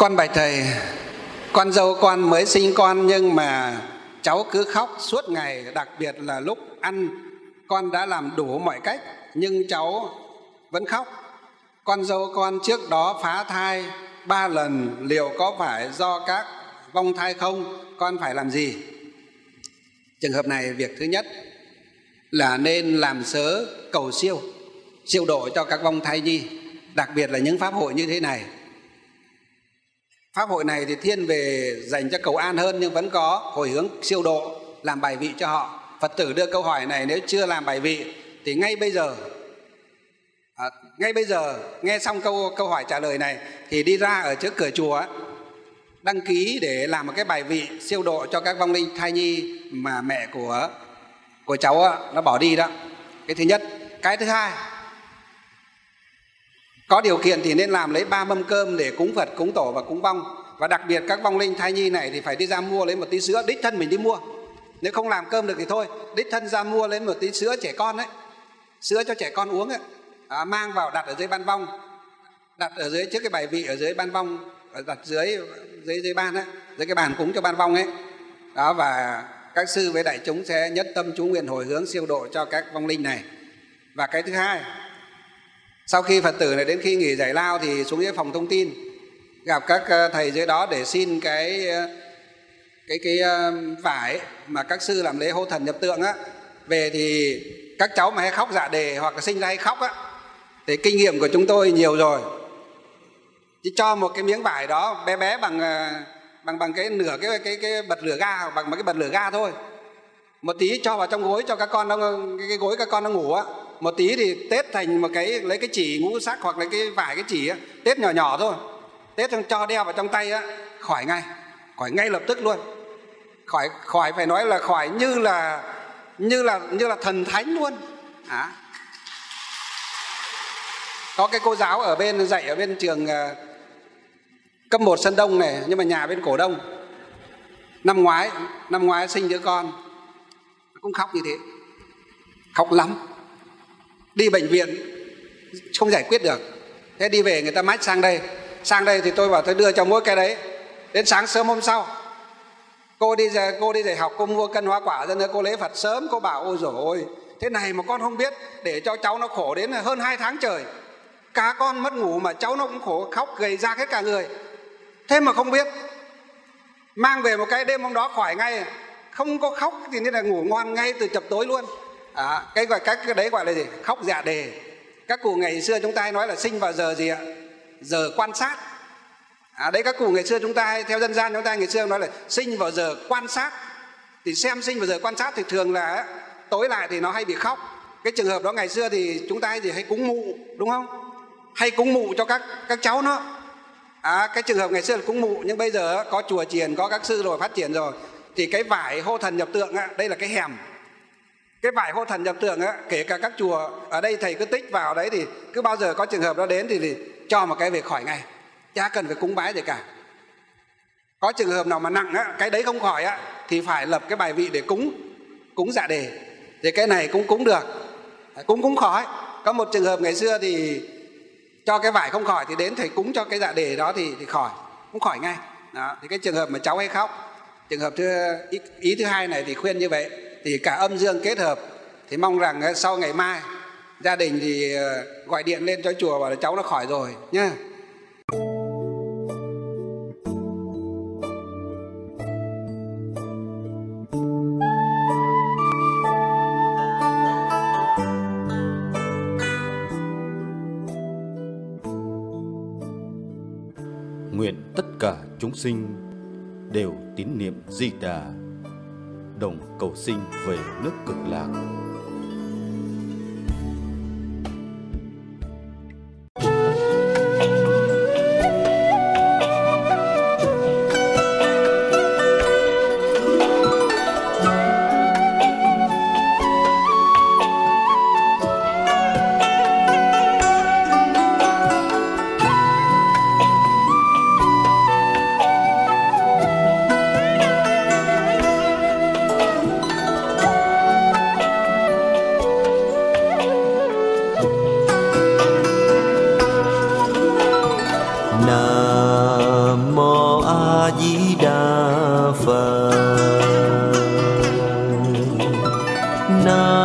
Con bạch thầy, con dâu con mới sinh con nhưng mà cháu cứ khóc suốt ngày, đặc biệt là lúc ăn. Con đã làm đủ mọi cách nhưng cháu vẫn khóc. Con dâu con trước đó phá thai 3 lần, liệu có phải do các vong thai không? Con phải làm gì? Trường hợp này, việc thứ nhất là nên làm sớ cầu siêu độ cho các vong thai nhi, đặc biệt là những pháp hội như thế này. Pháp hội này thì thiên về dành cho cầu an hơn, nhưng vẫn có hồi hướng siêu độ, làm bài vị cho họ. Phật tử đưa câu hỏi này, nếu chưa làm bài vị thì ngay bây giờ nghe xong câu hỏi trả lời này thì đi ra ở trước cửa chùa đăng ký để làm một cái bài vị siêu độ cho các vong linh thai nhi mà mẹ của cháu nó bỏ đi đó. Cái thứ nhất. Cái thứ hai, có điều kiện thì nên làm lấy 3 mâm cơm để cúng Phật, cúng tổ và cúng vong. Và đặc biệt các vong linh thai nhi này thì phải đi ra mua lấy một tí sữa, đích thân mình đi mua. Nếu không làm cơm được thì thôi, đích thân ra mua lấy một tí sữa trẻ con ấy, sữa cho trẻ con uống ấy. Mang vào đặt ở dưới ban vong, đặt ở dưới trước cái bài vị ở dưới ban vong, đặt dưới ban ấy, dưới cái bàn cúng cho ban vong ấy. Đó, và các sư với đại chúng sẽ nhất tâm chú nguyện hồi hướng siêu độ cho các vong linh này. Và cái thứ hai, sau khi Phật tử này đến khi nghỉ giải lao thì xuống dưới phòng thông tin gặp các thầy dưới đó để xin cái vải mà các sư làm lễ hô thần nhập tượng á. Về thì các cháu mà hay khóc dạ đề hoặc là sinh ra hay khóc á, thì kinh nghiệm của chúng tôi nhiều rồi, chỉ cho một cái miếng vải đó bé bé bằng cái nửa cái bật lửa ga, bằng một cái bật lửa ga thôi, một tí cho vào trong gối cho các con nó, cái gối các con nó ngủ á, một tí thì tết thành một cái, lấy cái chỉ ngũ sắc hoặc là cái vải cái chỉ á, tết nhỏ nhỏ thôi, tết cho đeo vào trong tay á, khỏi ngay lập tức luôn, khỏi phải nói là khỏi như là thần thánh luôn. Có cái cô giáo ở bên dạy ở bên trường cấp 1 Sơn Đông này, nhưng mà nhà bên Cổ Đông, năm ngoái sinh đứa con cũng khóc như thế, khóc lắm, đi bệnh viện không giải quyết được, thế đi về người ta mách sang đây thì tôi bảo tôi đưa cho mỗi cái đấy. Đến sáng sớm hôm sau cô đi dạy học, cô mua cân hoa quả ra nữa, cô lấy Phật sớm, cô bảo ôi dồi ôi, thế này mà con không biết, để cho cháu nó khổ đến hơn 2 tháng trời, cả con mất ngủ mà cháu nó cũng khổ, khóc gầy ra hết cả người, thế mà không biết. Mang về một cái, đêm hôm đó khỏi ngay, không có khóc thì nên là ngủ ngon ngay từ chập tối luôn. Cái đấy gọi là gì? Khóc dạ đề. Các cụ ngày xưa chúng ta hay nói là sinh vào giờ gì ạ? Giờ quan sát. Đấy, các cụ ngày xưa chúng ta hay, theo dân gian chúng ta ngày xưa nói là sinh vào giờ quan sát. Thì xem sinh vào giờ quan sát thì thường là tối lại thì nó hay bị khóc. Cái trường hợp đó ngày xưa thì chúng ta hay cúng mụ, đúng không? Hay cúng mụ cho các cháu nó. Cái trường hợp ngày xưa là cúng mụ, nhưng bây giờ có chùa chiền, có các sư rồi phát triển rồi, thì cái vải hô thần nhập tượng đây là cái hèm. Cái vải hô thần nhập tượng kể cả các chùa ở đây thầy cứ tích vào đấy, thì cứ bao giờ có trường hợp đó đến thì cho một cái về khỏi ngay, chả cần phải cúng bái gì cả. Có trường hợp nào mà nặng cái đấy không khỏi thì phải lập cái bài vị để cúng dạ đề, thì cái này cũng cúng được, cúng khỏi. Có một trường hợp ngày xưa thì cho cái vải không khỏi thì đến thầy cúng cho cái dạ đề đó thì khỏi, cũng khỏi ngay đó. Thì cái trường hợp mà cháu hay khóc, trường hợp ý thứ hai này thì khuyên như vậy, thì cả âm dương kết hợp, thì mong rằng sau ngày mai gia đình thì gọi điện lên cho chùa bảo là cháu nó khỏi rồi nhá. Nguyện tất cả chúng sinh đều tín niệm Di Đà, đồng cầu sinh về nước Cực Lạc. Na